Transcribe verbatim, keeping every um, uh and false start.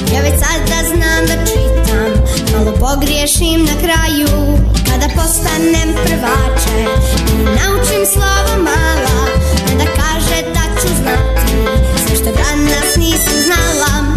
Ja već sada znam da čitam, malo pogriješim na kraju. Kada postanem prvače i naučim slovo mala, onda kaže da ću znati sve što danas nisam znala.